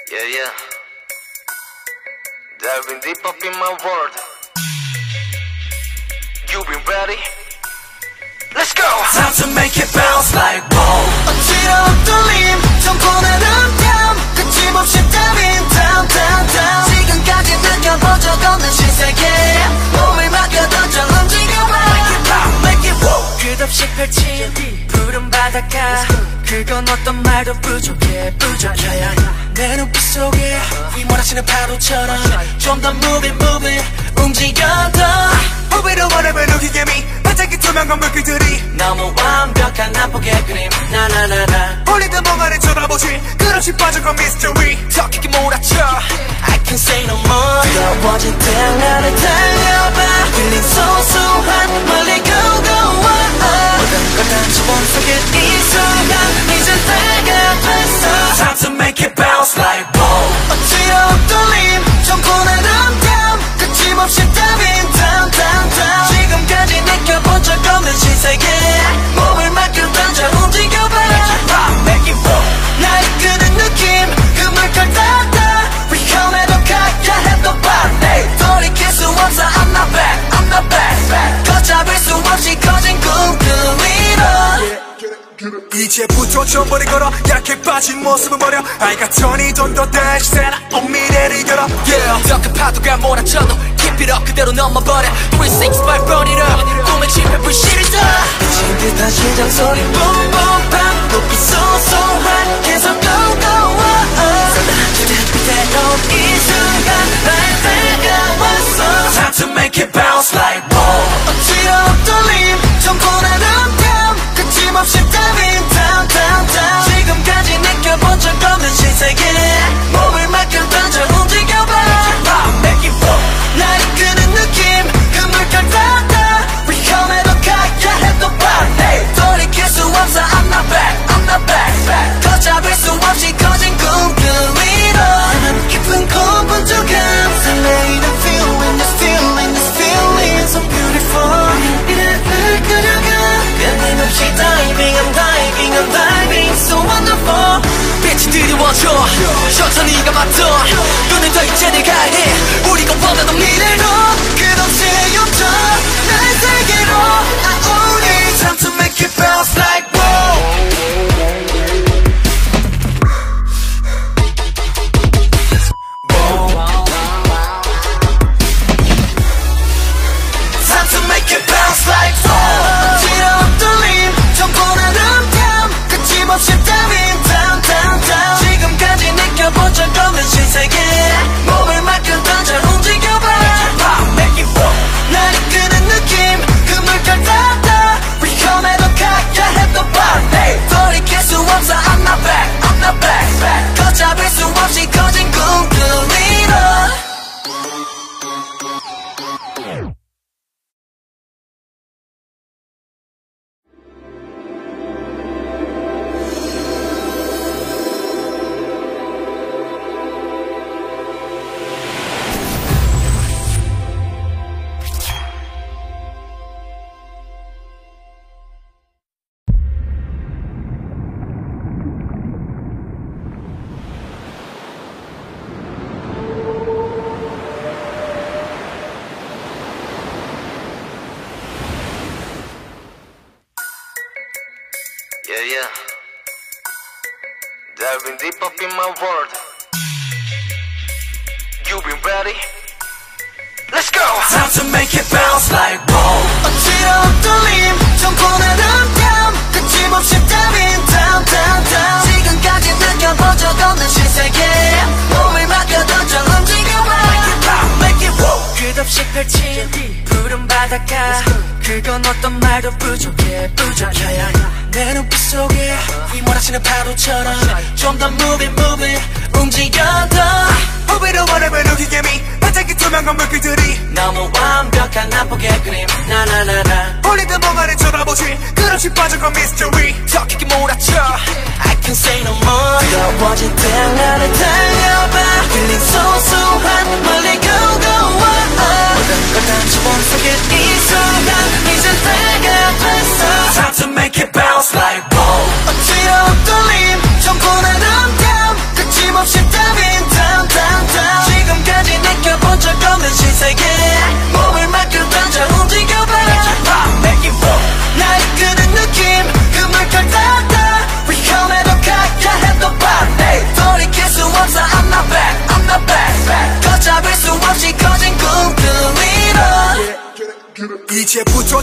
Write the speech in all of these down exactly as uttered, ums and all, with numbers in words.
Yeah, yeah. Diving deep up in my world. You been ready? Let's go! Time to make it bounce like ball. 어지러운 떨림, 정권의 땀 끊임없이 diving down, down, down. 지금까지 느껴본 적 없는 신세계 몸을 맡겨 던져 움직여봐. Make it pop, make it whoa. 끝없이 펼친 푸른 바닷가. 그건 어떤 말도 부족해, 부족해. 내 눈빛 속에 휘몰아치는 파도처럼 좀 더 move it, move it 움직여 더. 후배로 원해볼 누기개미 반짝이 투명한 물기들이 너무 완벽한 난폭의 그림 나나나나. 홀리던 멍하니 쳐다보지 끝없이 빠져간 mystery 더 깊게 몰아쳐 I can't say no more. 뜨거워진 태양 나를 달려봐. 들린 소소한 멀리 go go on. 모든 걸 다 집어넣게 이 순간 이제 다가왔어. Time to make it bounce like ball. 어지러운 떨림 정권의 땀 끊임없이 diving down down down. 지금까지 느껴본 적 없는 신세계 몸을 맡겨 던져 움직여봐. Make it pop, make it whoa. 날 이끄는 느낌 그 물결 따다. 위험해도 가야 해도 빨리 돌이킬 수 없어. I'm not back, I'm not back, back. 걷잡을 수 없이 커진 꿈그 위로. 이제부터 전번에 걸어 약해 빠진 모습은 버려 I got twenty don't do that shit 온 미래를 열어 Yeah 더 큰 파도가 몰아쳐도 Keep it up 그대로 넘어버려 three six five burn it up 꿈의 집에 불씨를 둬. 미친 듯한 심장 소리 boom boom 반복이 소소한 계속 go go on. 쏟아지는 그대로 이 순간 날 다가왔어. Time to make it bounce like ball. 어지러운 떨림 정권의 땀 끊임없이 diving down down down. 지금까지 느껴본 적 없는 신세계 몸을 맡겨 던져 움직여봐. Make it whoa. 날 이끄는 느낌 그 물결 따다. 위험해도 가야 해도 빨리 돌이킬 수 없어. I'm not back, I'm not back, back. 걷잡을 수 없이 커진 꿈그 위로. 깊은 고분 조금 설레이는 feeling, this feeling, this feeling so beautiful. 이를 끌어가 끊임없이 diving, I'm diving, I'm diving so wonderful. 빛이 드리워져 천천히 감았던 눈을 더 이제 내가 해. 우리가 원하던 미래로 끝없이 헤엄쳐 날 세계로 I own it. Time to make it bounce like Time to make it bounce like ball. 어지러운 떨림 정권의 땀 끊임없이 diving down down down. 지금까지 느껴본 적 없는 신세계 몸을 맡겨 던져 움직여봐. Make it whoa. 날 이끄는 느낌 그 물결 따다. 위험해도 가야 해도 빨리 돌이킬 수 없어. I'm not back, I'm not back, back. 걷잡을 수 없이 커진 꿈그 위로. Yeah, yeah. Diving deep up in my world. You been ready? Let's go! Time to make it bounce like ball. 어지러운 떨림 정권의 땀 끊임없이 diving down down down. 지금까지 느껴본 적 없는 신세계 몸을 맡겨 던져 움직여봐. Make it pop, make it whoa. 끝없이 펼친 푸른 바닷가. 그건 어떤 말도 부족해, 부족해. 내 눈빛 속에 휘몰아치는 파도처럼 좀 더 move it, move it 움직여 더. 후배로 원해볼 누기개미 반짝이 투명한 물기들이 너무 완벽한 난폭의 그림 나나나나. 홀리던 멍하니 쳐다보지 끝없이 빠져간 mystery 더 깊게 몰아쳐 I can't say no more. 뜨거워진 태양 나를 달려봐. 들린 소소한 멀리 go go on. 모든 걸 다 집어넣게 이 순간 이제 다가왔어. Time to make it bounce like ball. 어지러운 떨림 정권의 땀 끊임없이 diving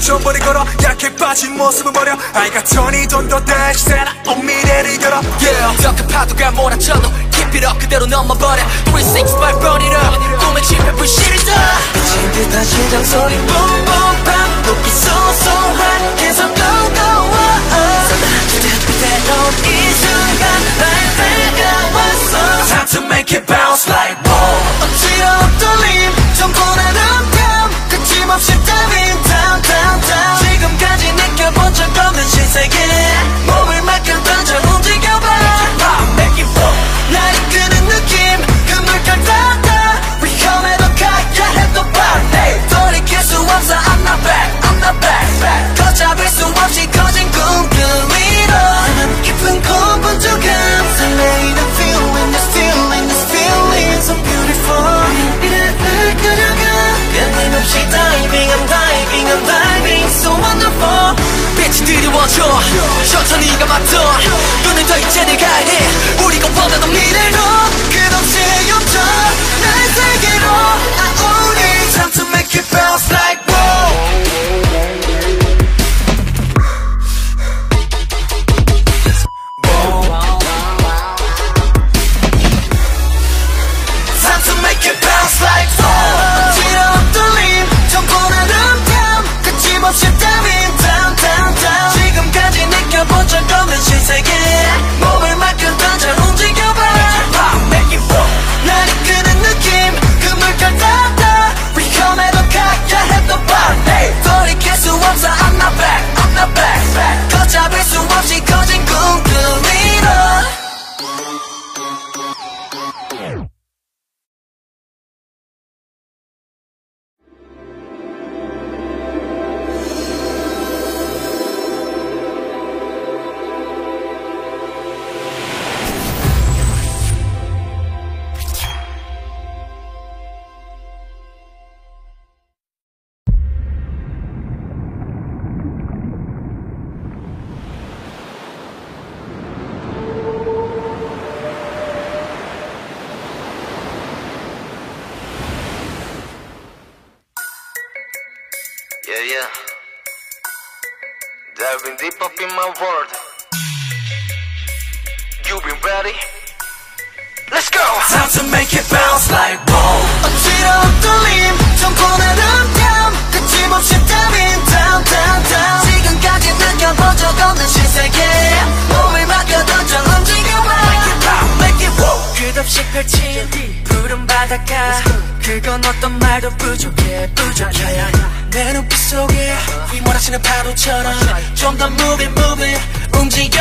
부숴버리 걸어 약해 빠진 모습은 버려 I got twenty don't do that shit 온 미래를 걸어 Yeah 더 큰 파도가 몰아쳐도 Keep it up 그대로 넘어버려 three six five burn it up 꿈에 집에 불씨를 떠 미친 듯한 심장 소리 boom boom bam 높이 소소한 계속 go go oh 그대로 이 순간 날 밝아왔어 Time to make it bounce like boom 어지러운 떨림 정권한 음감 거침없이 diving down down down 지금까지 느껴본 적 없는 신세계 몸을 맡겨 던져 움직여봐 Make it boom 날 이끄는 느낌 그 물결 따라 위험해도 가야해도 봐 돌이킬 수 없어 I'm not back I'm not back back 걷잡을 수 없이 커진 꿈들 위로 깊은 고분조감 설레이는 feeling this feeling this feeling so beautiful 이를 끌어가 끊임없이 diving I'm diving I'm diving so wonderful 빛이 드리워져 천천히 감았던 눈을 더 이제는 가야 해 우리가 원하던 미래로 끝없이 헤엄쳐 날 세계로 I own it time to make it bounce like 신세계 몸을 맡겨 던져 움직여봐 Make it boom 날 이끄는 느낌 그 물결 따라 위험해도 가야해도 봐 돌이킬 수 없어 I'm not back I'm not back back 걷잡을 수 없이 커진 꿈들 위로 Yeah, yeah. Diving deep up in my world. You been ready? Let's go! Time to make it bounce like boom 어지러운 떨림 정권한 음감 거침없이 diving down down down 지금까지 느껴본 적 없는 신세계 몸을 맡겨 던져 움직여봐 Make it pop, make it whoa 끝없이 펼친 푸른 바닷가 그건 어떤 말도 부족해 부족해 내 눈빛 속에 휘몰아치는 파도처럼 좀 더 move it move it 움직여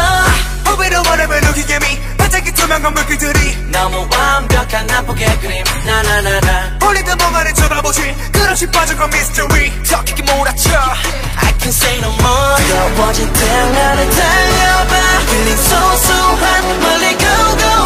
더 Move it whatever looking at me 반짝이 투명한 물결들이 너무 완벽한 난폭의 그림 나나나나 홀리던 멍하니 쳐다보지 끝없이 빠져간 mystery 더 깊게 몰아쳐 I can't say no more 뜨거워진 태양하늘 달려봐 feeling 소소한 멀리 go go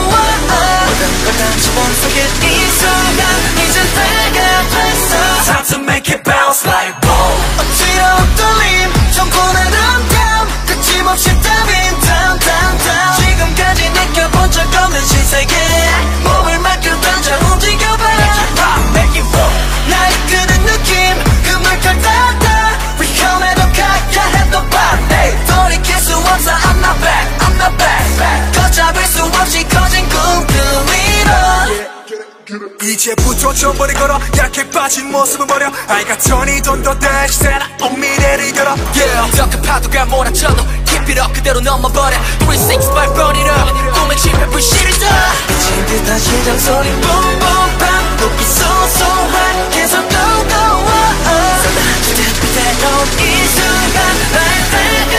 모든 걸 다 집어넣게 이 순간 이젠 때가 됐어 Time to make it bounce like boom 어지러운 떨림 정권한 음감 거침없이 diving down down down 지금까지 느껴본 적 없는 신세계 몸을 맡겨 던져 움직여봐 Make it boom 날 이끄는 느낌 그 물결 따라 위험해도 가야해도 봐 돌이킬 수 없어 I'm not back I'm not back back 걷잡을 수 없이 커진 꿈들 위로 이제부터 저버리 걸어 약해 빠진 모습은 버려 I got twenty don't do that shit 온 미래를 걸어 Yeah 더 큰 파도가 몰아쳐도 Keep it up 그대로 넘어버려 three six five burn it up 꿈에 집에 불씨를 떠 미친 듯한 심장 소리 boom boom bam 높이 소소한 계속 go go oh 그대로 이 순간 날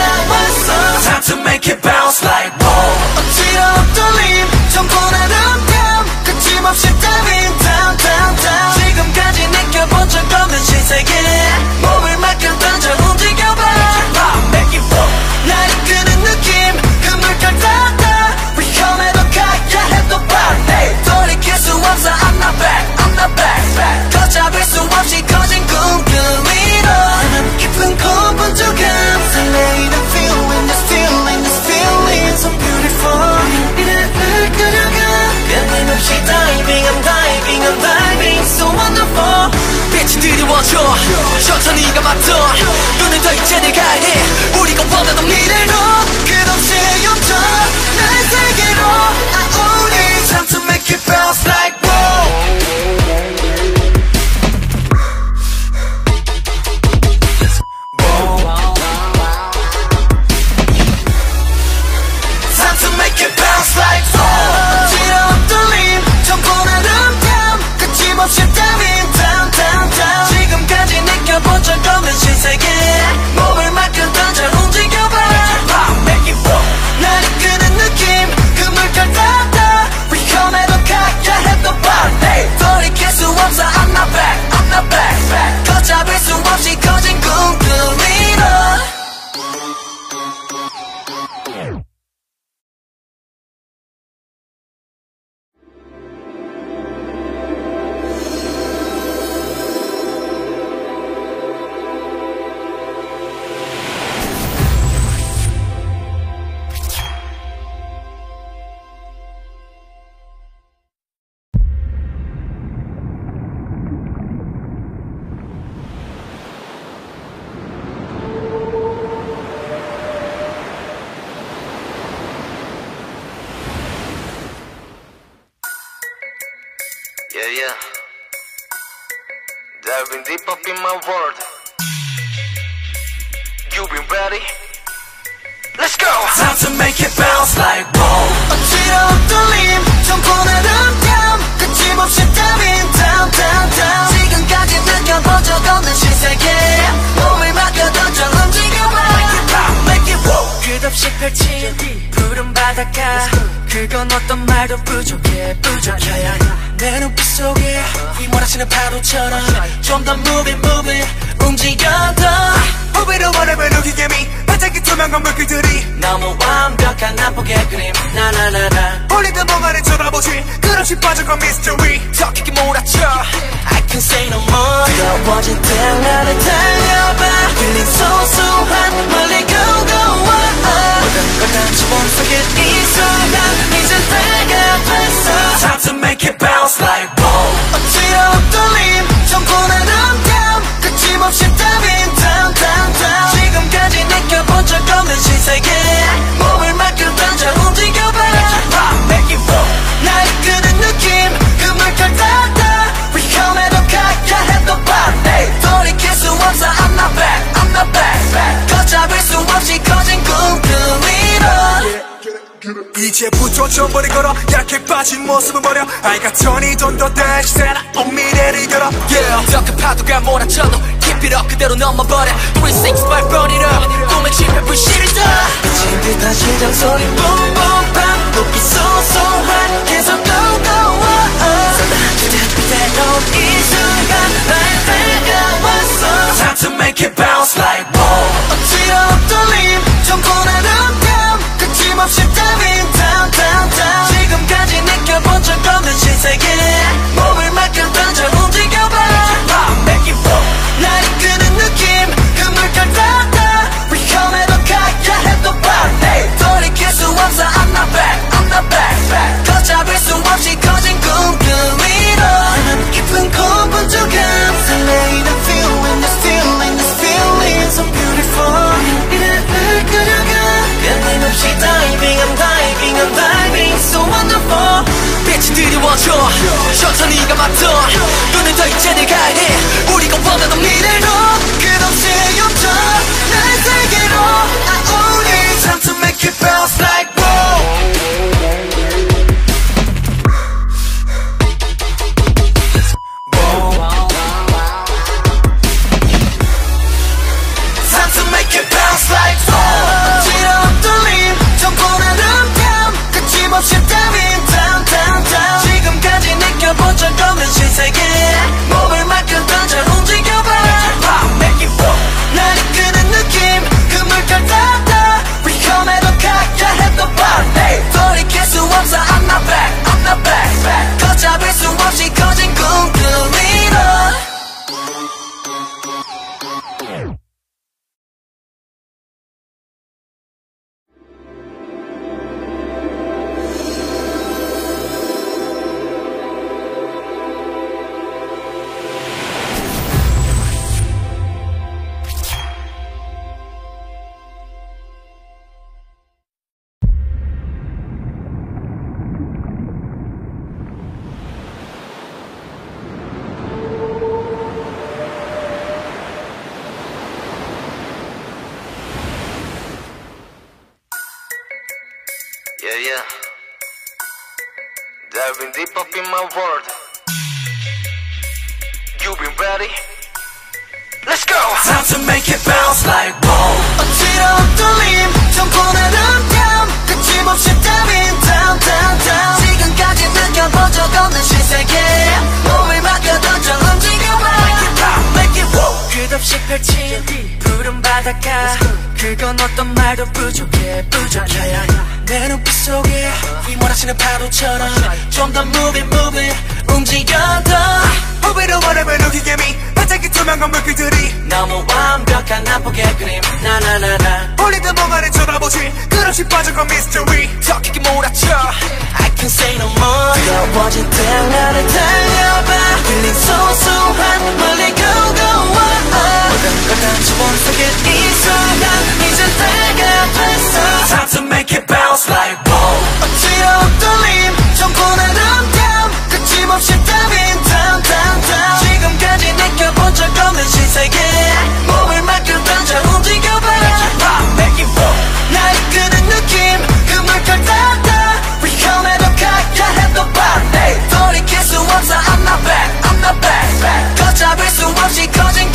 밝아왔어 Time to make it bounce like boom 어지러운 떨림 정권한 음감 거침없이 diving down down down 지금까지 느껴본 적 없는 신세계 몸을 맡겨 던져 움직여봐 Make it boom 날 이끄는 느낌 그 물결 따라 위험해도 가야해도 봐 돌이킬 수 없어 이제 내가 해 우리가 원하던 미래로 끝없이 옅어 날 세계로 I own it time to make it bounce like Yeah, yeah. Diving deep up in my world. You been ready? Let's go! Time to make it bounce like boom. 어지러운 떨림, 정권의 름감, 끝임없이 diving down, down, down. 지금까지 느껴본 적 없는 신세계. 몸을 맡겨 던져 움직여봐. Make it pop, make it woo. 끝없이 펼친 푸른 바닷가. 그건 어떤 말도 부족해, 부족해. 내 눈빛 속에 휘몰아치는 파도처럼 좀 더 move it, move it. 움직여 더. 후배로 원하면 우기개미 반짝이 투명한 물결들이 너무 완벽한 난폭의 그림 나나나나 홀리던 멍하니 쳐다보지 끝없이 빠져간 mystery 더 깊게 몰아쳐 I can't say no more 뜨거워진 땡나를 달려봐 Feeling 소소한 멀리 go go on 모든 걸 담지 몸속에 이 순간 이제 다가왔어 Time to make it bounce like boom 어지러운 떨림 정권의 름감 끝임없이 diving down down down 지금까지 느껴본 적 없는 신세계 몸을 맡겨 던져 움직여봐 Make it pop, make it roll 날 이끄는 느낌 그 물결 따라 위험해도 가까해도 봐 돌이킬 수 없어 I'm not back, I'm not back, back 걷잡을 수 없이 커진 꿈꾸미로 이제부터 천벌이 걸어 약해 빠진 모습은 버려 I got twenty don't do that shit 온 미래를 열어 Yeah 더 큰 파도가 몰아쳐도 Keep it up 그대로 넘어버려 three six five burn it up 꿈의 집에 불씨를 떠 미친 듯한 심장 소리 boom boom bam 높이 소소한 계속 go go on 쏟아지듯 그대로 이 순간 날 다가왔어 Time to make it bounce like boom 어지러운 떨림 정권의 름감 끝임없이 diving down down down 지금까지 느껴본 적 없는 신세계 몸을 맡겨 던져 움직여봐 Make it roll 날 이끄는 느낌 그 물결 따라 위험해도 가까해도 봐 돌이킬 수 없어 I'm not back I'm not back back 걷잡을 수 없이 커진 꿈꾸미로 깊은 고분조감 설레이는 feeling this feeling this feeling so beautiful 이를 끌어가 끊임없이 diving I'm diving I'm diving so wonderful 빛이 드리워져 천천히 감았던 눈을 더 이제 내가 해 우리가 원하던 미래로 끝없이 옅어 날 세계로 I own it time to make it bounce like Time to make it bounce like 어지러운 떨림 정권의 름감 끝임없이 diving down down down 지금까지 느껴본 적 없는 신세계 몸을 맡겨 던져 움직여봐 Diving deep up in my world. You been ready? Let's go! Time to make it bounce like boom. 어지러운 떨림 정권하는 down 끊임없이 diving down down down 지금까지 느껴본 적 없는 신세계 몸을 맡겨 던져 움직여봐 Make it pop, make it woo 끝없이 펼친 푸른 바닷가 그건 어떤 말도 부족해 부족해 내 눈빛 속에 휘몰아치는 파도처럼 좀 더 move it move it 움직여 더 호비로 원하면 누기개미 반짝이 투명한 물기들이 너무 완벽한 난폭의 그림 나나나나 홀리든 멍하니 쳐다보지 끝없이 빠져간 mystery 더 깊게 몰아쳐 I can't say no more 뜨거워진 태양나를 달려봐 Feeling 소소한 멀리 go go on 모든 걸 다 집어넣게 이 순간 이제 때가 됐어 Time to make it bounce like boom 어지러운 떨림 정권하는 down 끝임없이 diving down down down 지금까지 느껴본 적 없는 신세계 몸을 맡겨 던져 움직여봐 Make it pop, make it boom 날 이끄는 느낌 그 물결 따라 위험해도 가까해도 빠르네 돌이킬 수 없어 I'm not back, I'm not back, back 걷잡을 수 없이 커진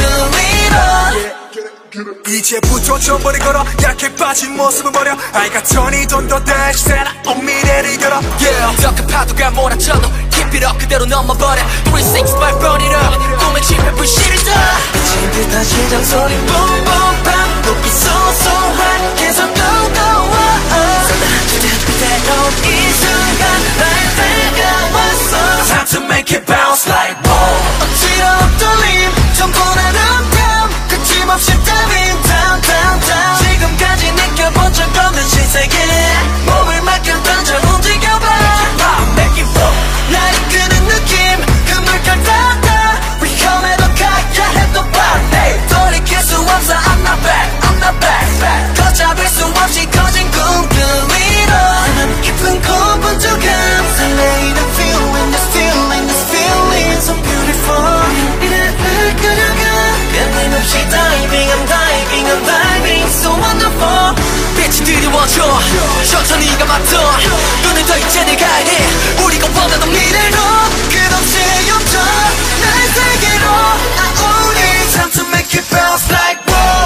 꿈꾸리로 이제부터 천번을 걸어 약해 빠진 모습은 버려 I got twenty don't do that shit 온 미래를 열어 Yeah 더 큰 파도가 몰아쳐도 Keep it up 그대로 넘어버려 three six five burn it up 꿈의 집에 불씨를 둬 미친 듯한 심장 소리 boom boom bam 높이 소소한 계속 go go on 쏟아지는 그대로 이 순간 날 때가 왔어 Time to make it bounce like boom 어지러운 떨림 정권하는 down 끝임없이 diving down down down 지금까지 느껴본 적 없는 신세계 몸을 맡겨 던져 움직여봐 Make it boom 날 이끄는 느낌 그 물결 따라 위험해도 가까해도 빠르네 돌이킬 수 없어 I'm not back I'm not back back 걷잡을 수 없이 커진 꿈꾸리로 깊은 고분조감 설레이는 feeling this feeling this feeling so beautiful 이래를 끌어가 끊임없이 diving I'm diving I'm diving so wonderful 빛이 드리워져 천천히 감았던 눈을 더 이제 내가 해 우리가 원하는 미래로 끝없이 헤엄쳐 날 세계로 I own it Time to make it bounce like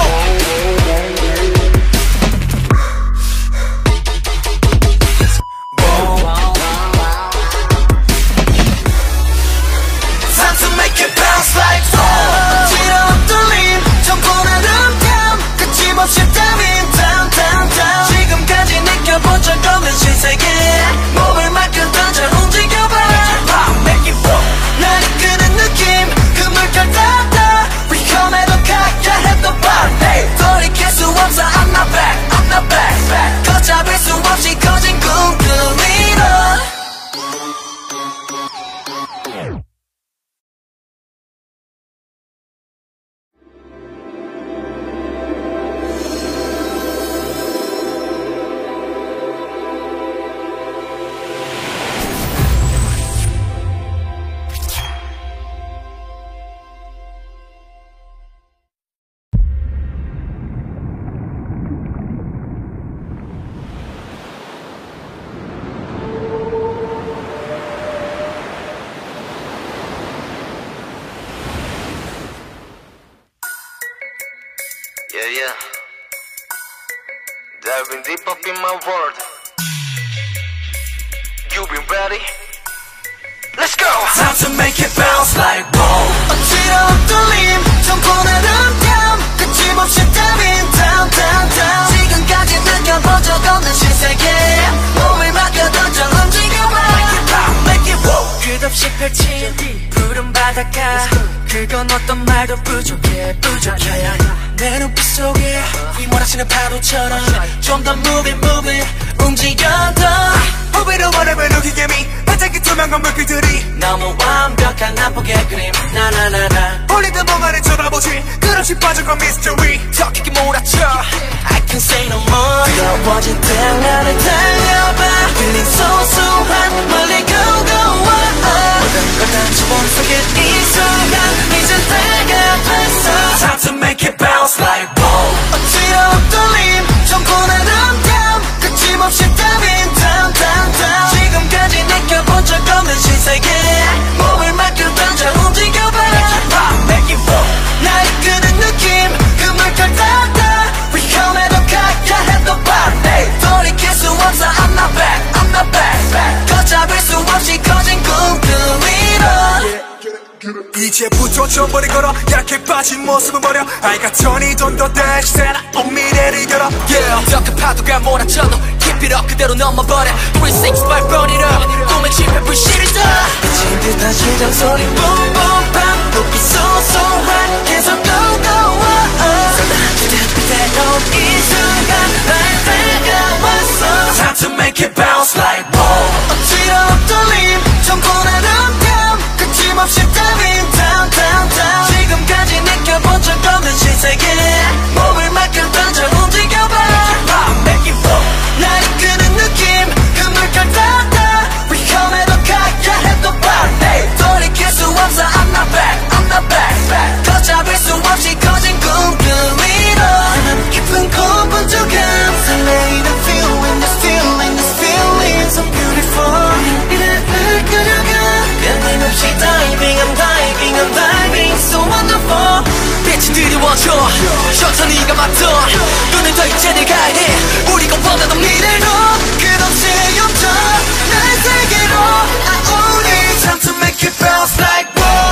Time to make it bounce like 어지러운 떨림 정권하는 down 끝임없이 diving down down down 지금까지 느껴본 적 없는 신세계 몸을 맡겨 던져 움직여봐 Make it boom 날 이끄는 느낌 그 물결 따라 위험해도 가까해도 빠르네 돌이킬 수 없어 I'm not back I'm not back back 걷잡을 수 없이 커진 꿈꾸리로 Yeah, yeah. Diving deep up in my world. You been ready? Let's go! Time to make it bounce like boom 어지러운 떨림 정권하는 down 끝임없이 diving down down down 지금까지 느껴본 적 없는 신세계 몸을 맡겨 던져 움직여봐 Make it pop, make it woo 끝없이 펼친 푸른 바닷가 그건 어떤 말도 부족해 부족해 내 눈빛 속에 휘몰아치는 파도처럼 좀 더 move it move it 움직여 더 호비로 원하면 누기개미 반짝이 투명한 물기들이 너무 완벽한 난폭의 그림 나나나나 홀리든 멍하니 쳐다보지 끝없이 빠져간 mystery 더 깊게 몰아쳐 I can't say no more 뜨거워진 태양나를 달려봐 Feeling 소소한 멀리 go go on 모든 걸 다 집어넣게 이 순간 이제 때가 됐어 Time to make it bounce like boom 어지러운 떨림 정권하는 down 끝임없이 diving down down down 지금까지 느껴본 적 이제부터 전번에 걸어 약해 빠진 모습은 버려 I got twenty don't do that 시세라 온 미래를 열어 Yeah 더 큰 파도가 몰아쳐도 Keep it up 그대로 넘어버려 three six five run it up 꿈에 집에 불씨를 떠 미친 듯한 심장 소리 Boom boom bam 높이 소소한 계속 go go oh 쏟아지듯 그대로 이 순간 날 다가왔어 Time to make it bounce like boom 어지러운 떨림 정권한 음감 거침없이 diving down down down 지금까지 느껴본 적 없는 신세계 몸을 맡겨 던져 움직여봐 Make it boom 날 이끄는 느낌 그 물결 따라 위험해도 가야 해도 빠르네 돌이킬 수 없어 I'm not back I'm not back, back. 걷잡을 수 없이 커진 꿈꾸미로 깊은 고분조감 설레이는 feeling this feeling this feeling so beautiful 이래를 끌어가 끊임없이 diving I'm diving I'm diving so wonderful 빛이 드리워져 천천히가 맞던 눈을 더 이제 내가 해 우리가 원하던 미래로 끝없이 멈춰 날 세계로 I own it time to make it bounce like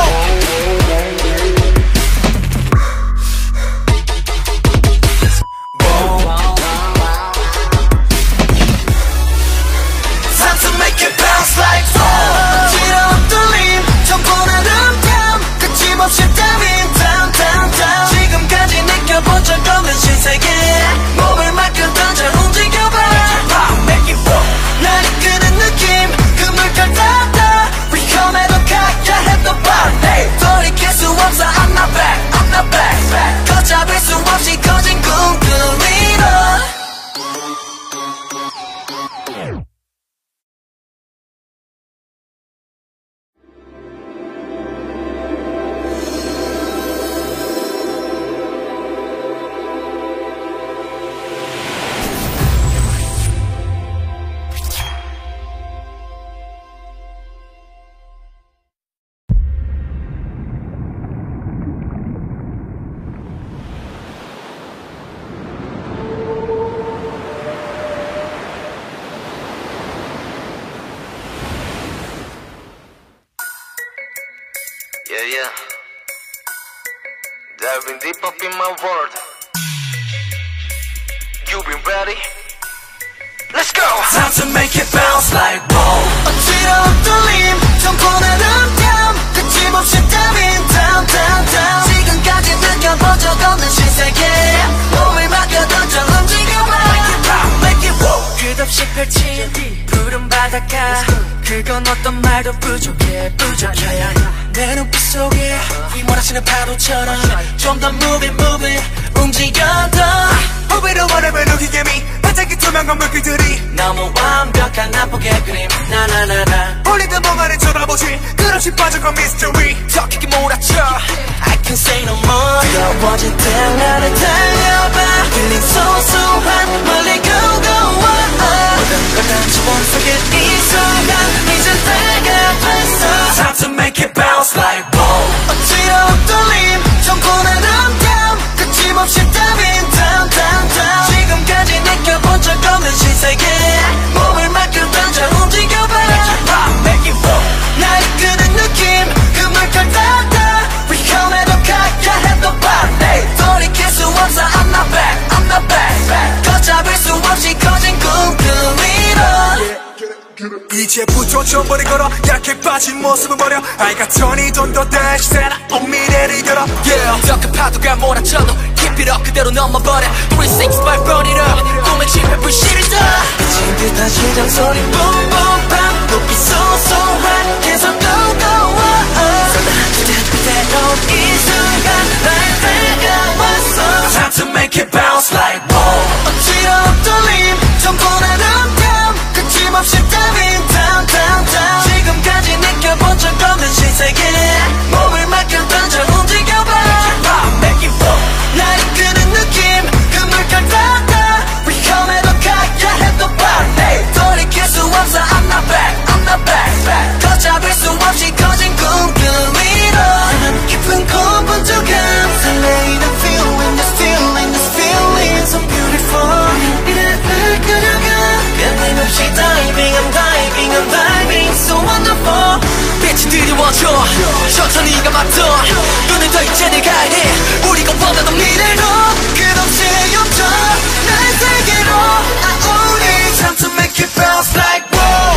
없이 diving down down down 지금까지 느껴본 적 없는 신세계 몸을 맡겨 던져 움직여봐 Make it boom 날 이끄는 느낌 그 물결 따라 위험해도 가야 해도 빠르네 돌이킬 수 없어 I'm not back I'm not back, back. 걷잡을 수 없이 커진 꿈꾸미로 Yeah, yeah. Diving deep up in my world. You been ready? Let's go! Time to make it bounce like boom 어지러운 떨림 정권한 음감 거침없이 diving down down down 지금까지 느껴본 적 없는 신세계 몸을 맡겨 던져 움직여봐 Make it pop, make it woo 끝없이 펼친 푸른 바닷가 그건 어떤 말도 부족해 부족해 내 눈빛 속에 휘몰아치는 파도처럼 좀 더 move it move it 움직여 더 후배로 말하면 우기개미 반짝이 투명한 물길들이 너무 완벽한 난폭의 그림 나나나나 우리도 멍하니 쳐다보지 끝없이 빠져간 mystery 더 깊게 몰아쳐 I can't say no more 뜨거워진 때 나를 달려봐 Feeling 소소한 멀리 go go oh 모든 걸 던져 몸속에 이 순간 이제 다가왔어 Time to make it bounce like boom 어지러운 떨림 정권한 음감 거침없이 diving down down down 지금까지 느껴본 적 없는 신세계 몸을 맡겨 던져 움직여봐 Make it boom 날 이끄는 느낌 그 물결 따라 위험해도 가야 해도 빠르네 돌이킬 수 없어 I'm not back I'm not back, back. 걷잡을 수 없이 커진 꿈꾸미로 이제부터 전번에 걸어 약해 빠진 모습은 버려 I got twenty don't do that 시세라 온 미래를 열어 Yeah 더 큰 파도가 몰아쳐도 Keep it up 그대로 넘어버려 three six five run it up 꿈에 집에 불씨를 떠 미친 듯한 심장 소리 Boom boom bam 높이 소소한 계속 go go oh 쏟아지듯 그대로 이 순간 날 다가왔어 Time to make it bounce like boom 어지러운 떨림 정권한 음감 거침없이 diving down down down 지금까지 느껴본 적 없는 신세계 몸을 맡겨 던져 움직여봐 Make it boom 날 이끄는 느낌 그 물결 따라 위험해도 가야 해도 빠르네 돌이킬 수 없어 I'm not back I'm not back 드리워줘 천천히 감았던 눈을 더 이제 내가 해 우리가 원하던 미래로 끝없이 옅어 날 세계로 I only time to make it bounce like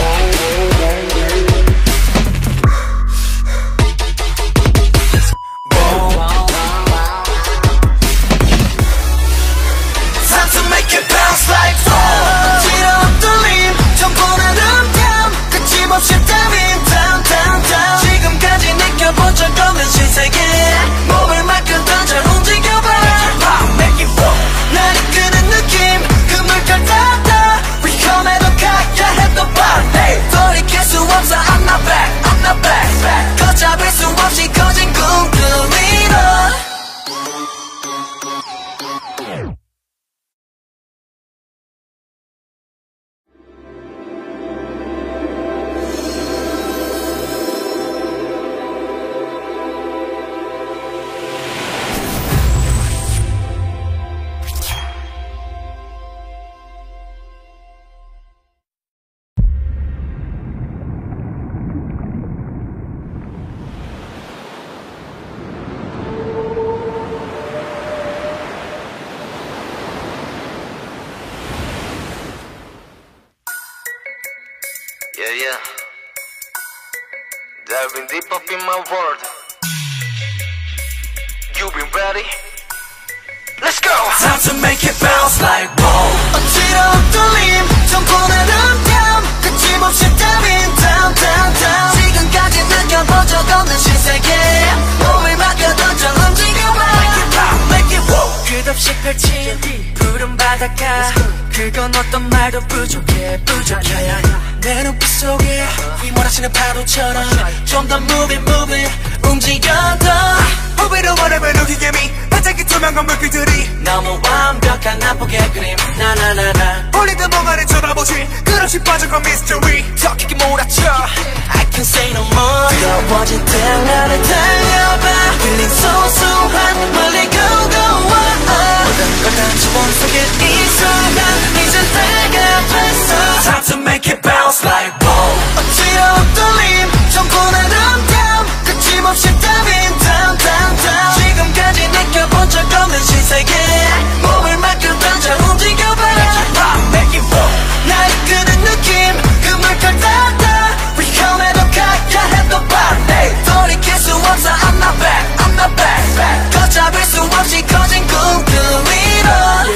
몸을 맡겼던 잘 움직여봐 Make it flow 날 이끄는 느낌 그 물결 따라 위험해도 가야 했던 밤 hey, 돌이킬 수 없어 I'm not back I'm not back, back. 걷잡을 수 없이 커진 꿈꾸미로 Yeah, yeah. Diving deep up in my world. You been ready? Let's go! Time to make it bounce like whoa 어지러운 떨림 정권하는 땀 거침없이 땀인 down down down 지금까지 느껴본 적 없는 신세계 몸을 맡겨던 저 움직여봐 Make it pop, make it whoa 끝없이 펼친 푸른 바닷가 그건 어떤 말도 부족해 부족해 내 눈빛 속에 휘몰아치는 파도처럼 좀 더 move it move it 움직여 더 후배로 원하면 우기게 미 반짝이 투명한 물빛들이 너무 완벽한 나쁘게 그림 나나나나 홀리든 멍하니 쳐다보지 끝없이 빠져간 mystery 더 깊게 몰아쳐 I can't say no more 뜨거워진 태양 나를 달려봐 들린 소소한 멀리 go go 모든 걸 다 지원 속에 이 순간 이젠 내가 됐어 Time to make it bounce like whoa 어지러운 떨림 정권하는 땀 거침없이 땀인 down down down 지금까지 느껴본 적 없는 신세계 몸을 맡겼던 잘 움직여봐 Make it pop, make it flow 날 이끄는 느낌 그 물결 따라 위험해도 가야 했던 밤 hey, 돌이킬 수 없어 I'm not back, I'm not back, back 걷잡을 수 없이 커진 꿈꾸미로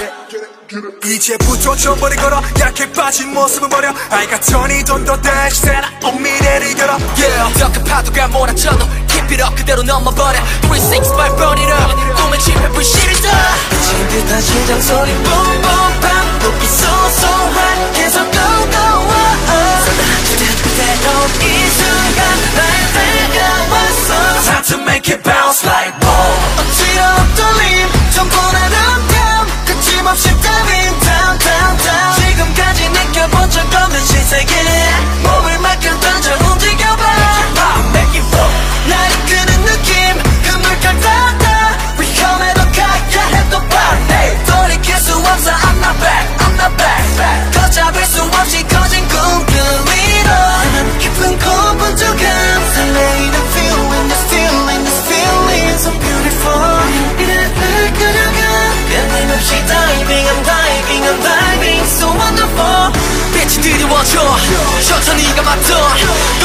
이제부터 저버리 걸어 얇게 빠진 모습을 버려 I got twenty don't do dash 새로운 미래를 열어 Yeah 더 큰 파도가 몰아쳐도 Keep it up 그대로 넘어버려 three six five burn it up 꿈을 집에 불씨를 떠 미친 듯한 심장 소리 boom boom bam 높이 소소한 계속 go go 쏟아질 듯 그대로 이 순간 날 데려왔어 Time to make it bounce like whoa 어지러운 떨림 정권하는 땀 거침없이 땀인 down down down 지금까지 느껴본 적 없는 신세계 몸을 맡겼던 잘 움직여봐 Make it flow 날 이끄는 느낌 그 물결 따라 위험해도 가야 했던 밤 hey, 돌이킬 수 없어 I'm not back I'm not back, back 걷잡을 수 없이 커진 꿈꾸미로 난 깊은 고분 조금 설레이는 feeling this feeling this feeling so beautiful 이래를 그려가 끊임없이 diving I'm diving I'm diving so wonderful 빛이 드리워줘 천천히 감았던